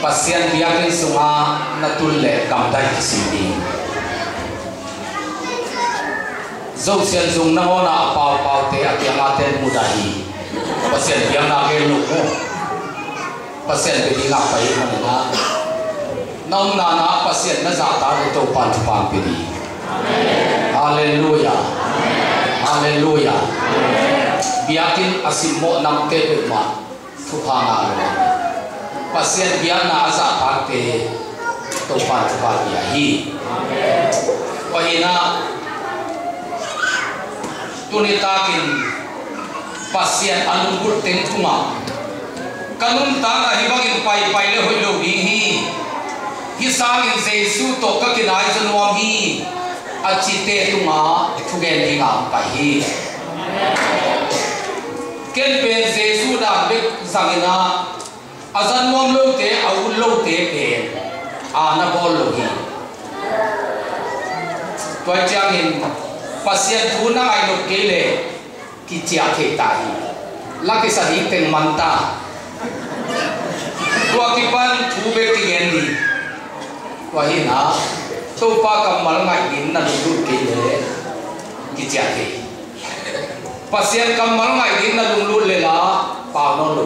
pasien biakin sunga natulle kamdai kisindi zausian zung na ona pau te atiangaten mudahi pasien biang na ke luko pasien bedi nga pai manina naum na pasien na zata to pan pedi haleluya haleluya biakin asimo nam te ma thupanga pasien biang na aza parte to pan dia hi wahina tunitakin pasien anunggur tengtunga kanun tanga hibangin pai le hoilo hi hisangin jesu to ka kinai januam hi achite tunga thugen dinga pai hi ken pen jesu da bek zangina azan mom lo te au lo te pen ana bol lo hi toy changin pasien thuna ai no kele ki chia the tai la ke sa hi teng manta tua ki pan thu be ti gen ni wa hi na to pa ka mal ngai din na lu kele ki chia the pasien ka mal ngai din na lu le la pa no lu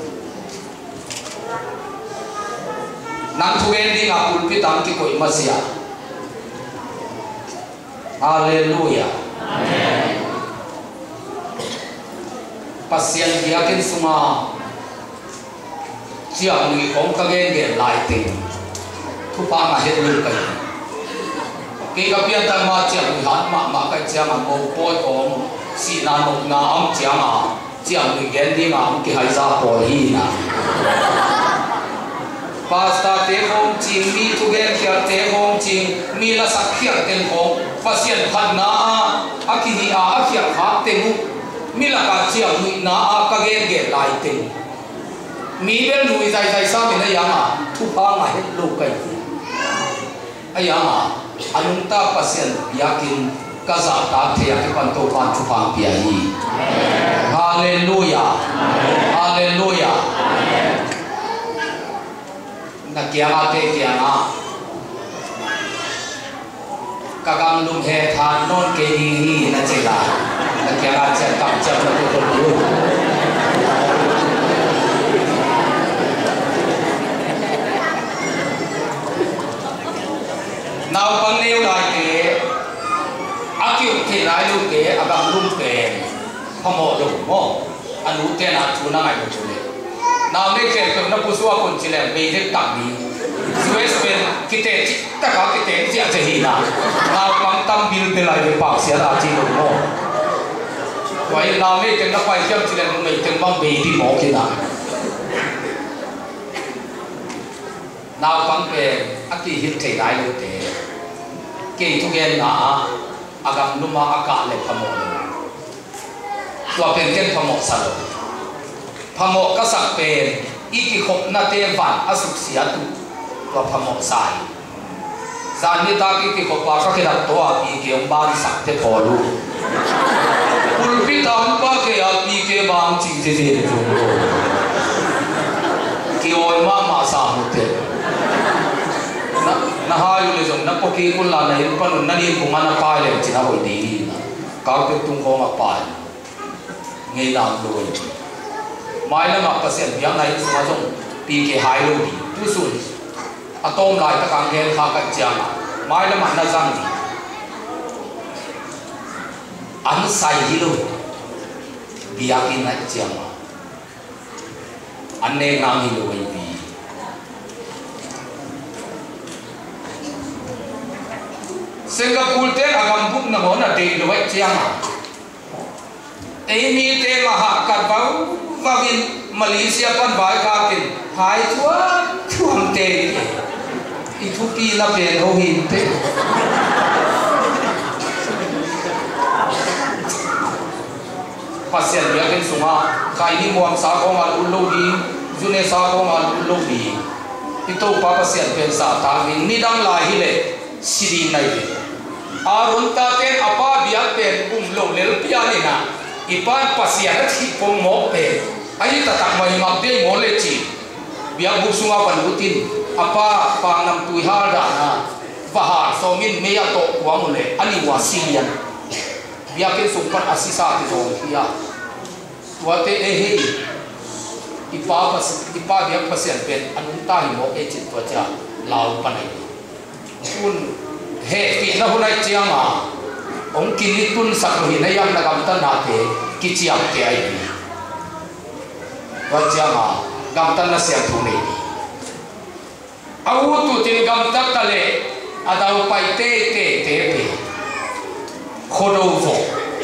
nang thu gen di nga pul pi tam ki koi ma sia haleluya amen pasien biakin sunga chiang ni ong ka gen lai ting thu pa ma het lu kai ke ka pian ta ma chiang ni han ma ka chiang ma mo poi ong si na no na am chiang ni gen di nga am ki hai za po hi na pasta te hong ching mi tu gen kia te hong ching mi la sak kia ten hong pasien phan na a ki hi a kia ha te mu mi la ka chia hui na a ka gen lai te mi bel hui zai sa mi na ya ma thu pa ma het lo kai aya ma anung ta pasien yakin ka za ta the ya ki pan to pan thu pa pi hi haleluya haleluya na kiama te kiama kakang lum he than non ke hi na chela na kiama cha kam cha na ko ko nào bằng nêu lại ke akyu the lai lu ke agam lum ke phamo lo mo anu te na chu na ngai lo chu le nào nên kể từ nó pusua con chỉ là về thế tạm đi, Suez bên kita tất cả kita chỉ là gì nào, nào bằng tâm bill bên lại về bạc sẽ là gì đúng không? Vậy nào nên cái nó quay xem chỉ là mình từng bằng về đi mỏ kia nào, nào bằng về ác thì hiện thể lại được thế, cái thu gen là agam luma akal le phamo, tua bên cái phamo sao? Phamo ka sak pen iki khop na te van asuk sia tu to phamo sai zan ni ta ki khop pa ka khida to a pi ke ban sak te kholu pul pi tam pa ke a pi ke bang chi te te tu ki oi ma sa mu te na ha yu le jong na ko ki kul la nei pan na ni ku ma na pa le chi na hoi di ka ke tung ko ma pa ngei nam lo mai là mặc pasien biang này semua jong pi ke hai lo di tu sun atom lai ta kang gen kha ka chiang mai là mặc na jang di an sai hi lo biang in na chiang an ne ngang hi lo wei pi Singapore te agam buk na mo na de lo wei chiang Amy te maha kat bau vagin Malaysia pan bai ka tin hai thuam te itu pi la pen ho hin te pasien dia ken sunga kai ni muam sa ko mal ullo di june sa ko mal ullo di itu pa pasien pen sa ta ni dang la hi le siri nai le arun ta ten apa biak pen lo lel pia ni na ipan pasien thi pom mo pe ai ta tak mai ngam de mo le chi biak busunga panutin apa pangnam tuihar dana bahar somin meya to kwamule ani wasilian biakin sumpan asisa ti zong hiya wate ehe ipa biak pasien pen anung ta hi mo e chit to cha lau panai un he pi na hunai chianga ong kinitun sakhi na yang na gam ta na te ki chiam te ai wa chianga gam ta na siam thu nei au tu tin gam ta ta le adau pai te pe khodo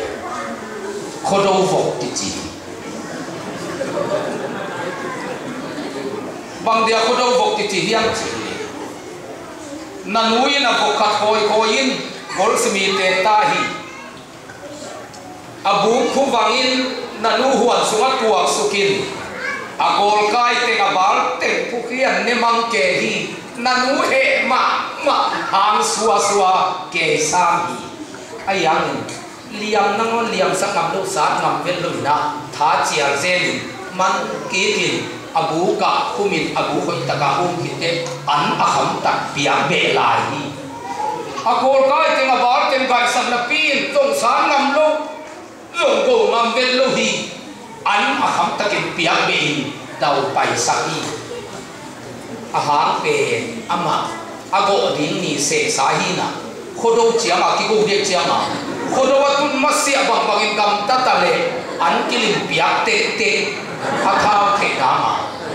vo ti chi bang dia khodo vo ti chi hiam chi nanui na ko khat koi in gol smi te ta hi abu khu wangin nanu huan sungat tuak sukin agol kai te abal te pukhian ne mang ke hi nanu he ma hang suwa ke sam hi ayang liam nang liam sak ngam lu sa ngam vel lu na tha chiang zen man ki kin abu ka khumin abu khoi taka kite an aham tak piang be lai hi agol kai te abal te gai sam na pin tong sa ngam lu zong go ngam vel lu hi an aham takin piang be dau pai sa hi ahang pe ama ago ding ni se sahi na khodo chiama ki go de chiama khodo watun masya bang in kam tatale an kilim piak te akha the dama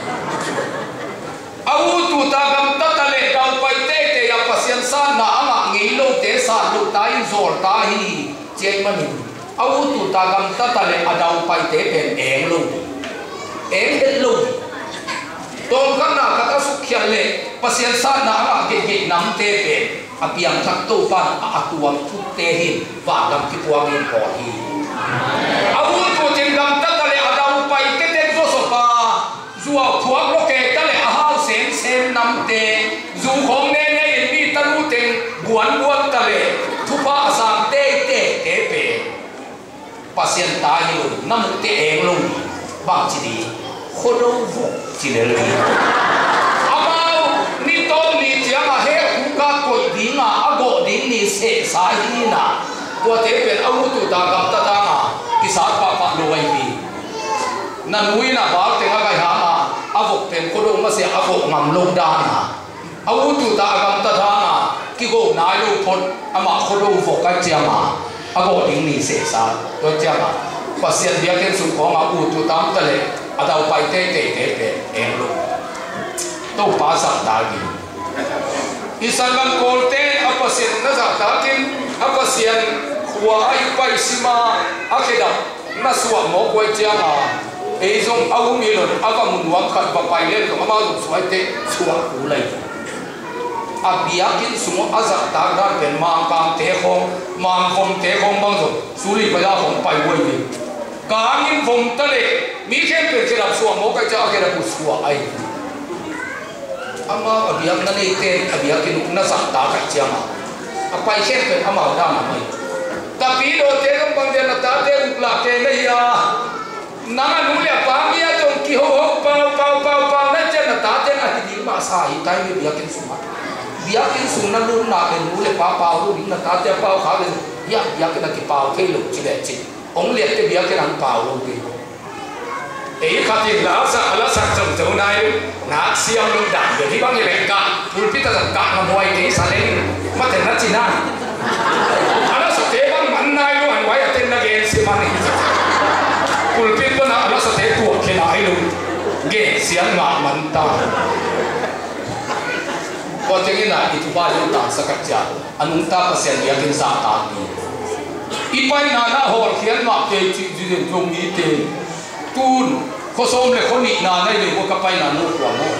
au tu ta gam tatale dau pai te ya pasien san na ama ngilo te sa lu tai zor ta hi chen mani au tu ta gam tatale adau pai te pen eng lu eng lu tong kan na kata sukhian le pasien sa na ama ge nam te pe apiang thak to pan atuam thu te hin wa gam ki puang in ko hi au tu tin gam ta le adau pai te zo so pa zuwa phuak lo ke ta le a hau sem nam te zu khong ne in mi ta lu ten buan ta le thu pa asam te pe pasien ta hi nam te eng lu bang chi di khodo vo chi le amau ni to ni chiang a he khu ka koi dinga ago ding ni se sa hi na to te pen au tu ta gam ta nga ki sa pa lo ai bi na nui na ba te ga ha ma avok pen khodo ma se ago ngam lo da na au tu ta gam ta nga ki go na lo phot ama khodo vo ka chiang ma ago ding ni se sa to chiang ma pasien dia ken su ko ma u tu tam ta le adau pai te pe eng lo to pa sa ta gi isangan kolte apasien na za ta kin apasien khwa ai pai sima akeda na suwa mo koi chianga e jong au mi lo ava mun wam khat pa pai le to ma du suai te suwa ku lai abia kin sumo aza ta ga pen ma kam te khom bang zo suli pa ya khom pai woi ni kangin vom tale mi khem pe kira suwa mo kai cha kira ku suwa ai ama abiak na nei te abiak kin na sa ta ka chiama apai khem pe ama da na mai tapi lo te kam bang de na ta te ukla ke nei ya nanga nu le pa mi ya tong ki ho pa na chen na ta te na hi ma sa hi tai mi biak kin suma biak kin sum na lu na ke nu le pa lu na ta te pa kha le ya biak na ki pa ke lu chi le chi ông liệt cái bia cái đàn bào luôn đi, ấy khát thì lá sa trồng trồng này, nát xiêm luôn đạn để đi bao nhiêu bẹn cạn, bùn pít ta giật cạn mà ngoài cái xả lên, mắt thấy nó chỉ na, nó sốt thế băng mặn này luôn, anh quay ở trên là ghen xiêm ăn này, bùn pít bên nó sốt thế tuột cái này luôn, ghen xiêm ngã mặn ta, có tiếng này thì chúng ta dùng tảng sa cắt chả, anh ta có xem bia cái giả tàn đi. Ipai na hol khian ma ke chi jin jong ni te tun ko som le khoni na nei le ko ka pai na no kwa mo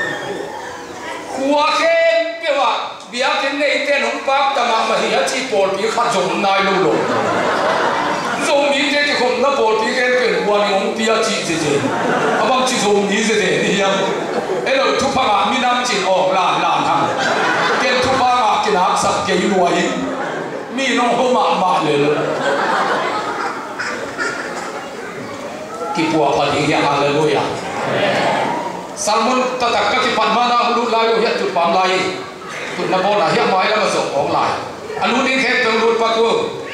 khuwa khen pe wa bia ken nei te nong pak ta ma hi ha chi pol pi kha jong nai lo jong ni te ke khom na pol pi ken pe wa ni ong pi a chi je abang chi jong ni je ni ya e lo thu pa ma mi nam chin ok la thang ken thu pa ma ke na sak ke yu wa yi mi nong ho ma le ki pua pa di ya hallelujah salmon tatak ka ki pan mana lu lai lo hiat tu pam lai tu na bo na hiam mai la ma so ong lai alu ni khet pe lu pa ku